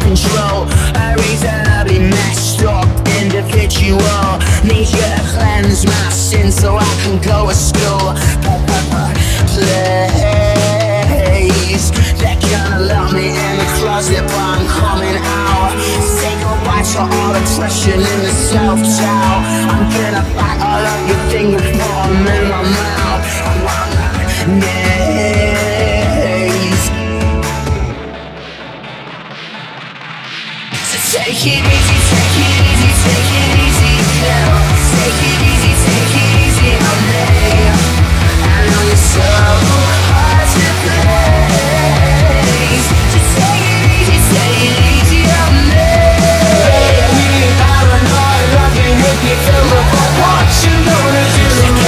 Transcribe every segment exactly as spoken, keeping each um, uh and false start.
control. A reasonably messed up individual. Need you to cleanse my sins so I can go to school. Please, they're gonna lock me in the closet but I'm coming out. Say goodbye to all the depression and the self-doubt. I'm gonna bite all of your fingers put them in my mouth. I'm on my knees. So take it easy, take it easy, take it easy, girl. Take it easy, take it easy on me. I know you're so hard to please. Just take it easy, take it easy on me. You paranoid, loving with me till the what you gonna do?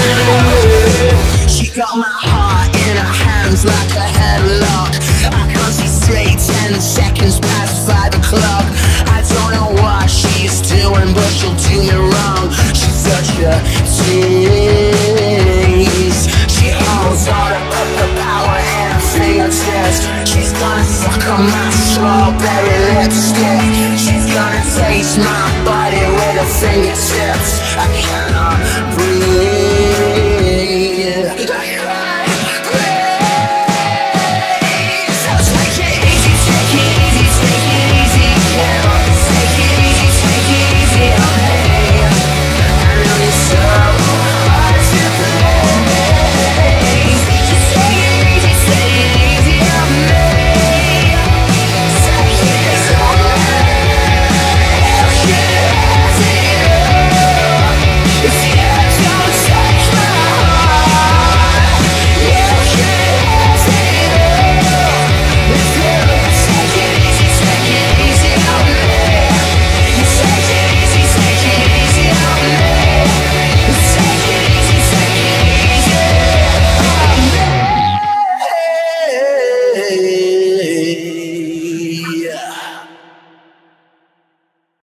She got my heart in her hands like a headlock. I can't see straight, ten seconds past five o'clock. I don't know what she's doing, but she'll do me wrong. She's such a tease. She holds all of the power in her fingertips. She's gonna suck on my throat.